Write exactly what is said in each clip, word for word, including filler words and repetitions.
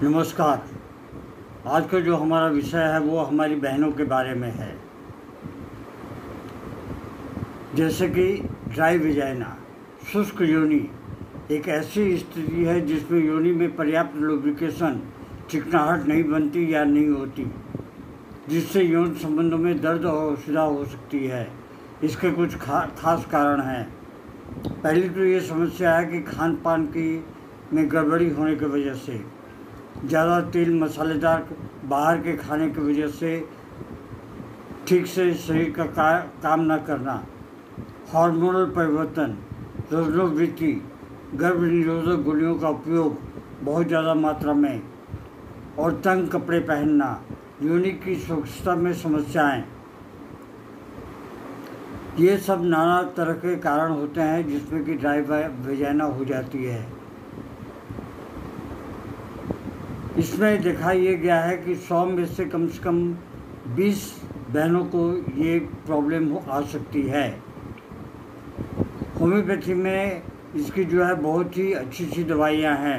नमस्कार। आज का जो हमारा विषय है वो हमारी बहनों के बारे में है। जैसे कि ड्राई विजाइना, शुष्क योनि एक ऐसी स्थिति है जिसमें योनि में पर्याप्त लुब्रिकेशन, चिकनाहट नहीं बनती या नहीं होती, जिससे यौन संबंधों में दर्द और असुविधा हो सकती है। इसके कुछ खा, खास कारण हैं। पहली तो ये समस्या है कि खान पान की में गड़बड़ी होने की वजह से, ज़्यादा तेल मसालेदार बाहर के खाने की वजह से ठीक से शरीर का का, काम न करना, हार्मोनल परिवर्तन, रोगवृत्ति, गर्भ निरोधक गोलियों का उपयोग बहुत ज़्यादा मात्रा में और तंग कपड़े पहनना, योनि की स्वच्छता में समस्याएं, ये सब नाना तरह के कारण होते हैं जिसमें कि ड्राई वेजाइना हो जाती है। इसमें देखा ये गया है कि सौ में से कम से कम बीस बहनों को ये प्रॉब्लम हो आ सकती है। होम्योपैथी में इसकी जो है बहुत ही अच्छी अच्छी दवाइयाँ हैं,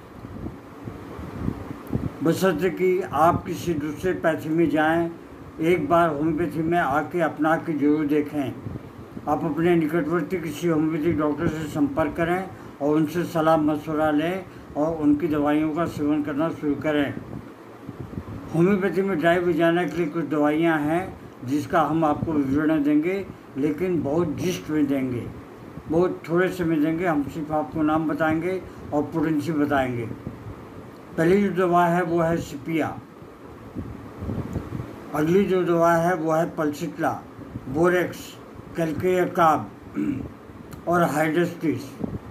बशर्ते कि आप किसी दूसरे पैथी में जाएं, एक बार होम्योपैथी में आके अपना के जरूर देखें। आप अपने निकटवर्ती किसी होम्योपैथिक डॉक्टर से संपर्क करें और उनसे सलाह मशवरा लें और उनकी दवाइयों का सेवन करना शुरू करें। होम्योपैथी में ड्राई वेजाइना के लिए कुछ दवाइयाँ हैं जिसका हम आपको विवरण देंगे, लेकिन बहुत जिस्ट में देंगे, बहुत थोड़े से में देंगे। हम सिर्फ आपको नाम बताएंगे और पोटेंसी बताएंगे। पहली जो दवा है वो है सिपिया। अगली जो दवा है वो है पल्सिट्ला, बोरेक्स, कैल्केयकाब और हाइड्रेस्टिस।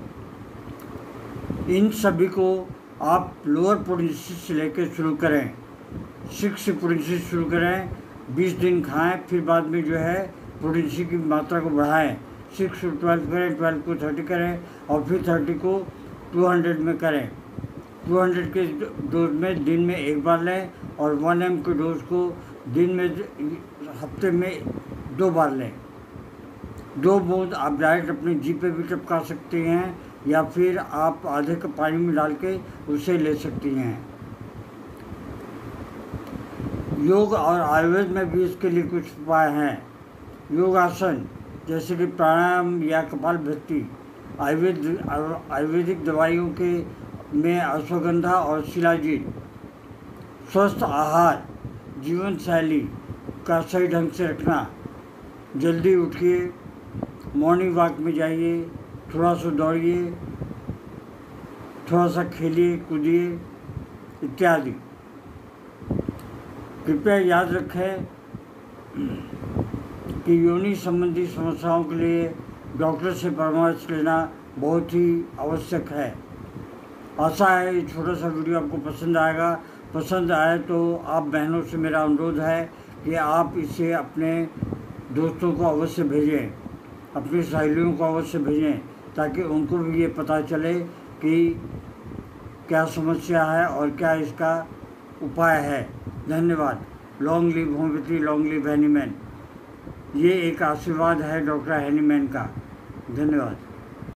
इन सभी को आप लोअर पोटेंसी से लेकर शुरू करें, सिक्स पोटेंसी शुरू करें, बीस दिन खाएं, फिर बाद में जो है पोटेंसी की मात्रा को बढ़ाएं। सिक्स को ट्वेल्व करें, ट्वेल्व को थर्टी करें और फिर थर्टी को टू हंड्रेड में करें। टू हंड्रेड के डोज में दिन में एक बार लें और वन एम के डोज को दिन में हफ्ते में दो बार लें। दो बूंद आप डायरेक्ट अपने जी पे भी टपका सकते हैं या फिर आप आधे कप पानी में डाल के उसे ले सकती हैं। योग और आयुर्वेद में भी इसके लिए कुछ उपाय हैं। योगासन जैसे कि प्राणायाम या कपालभाति, आयुर्वेद आयुर्वेदिक दवाइयों के में अश्वगंधा और शिलाजीत। स्वस्थ आहार, जीवन शैली का सही ढंग से रखना, जल्दी उठिए, मॉर्निंग वॉक में जाइए, थोड़ा सा दौड़िए, थोड़ा सा खेलिए कूदिए इत्यादि। कृपया याद रखें कि योनि संबंधी समस्याओं के लिए डॉक्टर से परामर्श लेना बहुत ही आवश्यक है। आशा है ये छोटा सा वीडियो आपको पसंद आएगा। पसंद आए तो आप बहनों से मेरा अनुरोध है कि आप इसे अपने दोस्तों को अवश्य भेजें, अपनी सहेलियों को अवश्य भेजें, ताकि उनको भी ये पता चले कि क्या समस्या है और क्या इसका उपाय है। धन्यवाद। Long live homeopathy, long live Hahnemann. ये एक आशीर्वाद है डॉक्टर हैनीमैन का। धन्यवाद।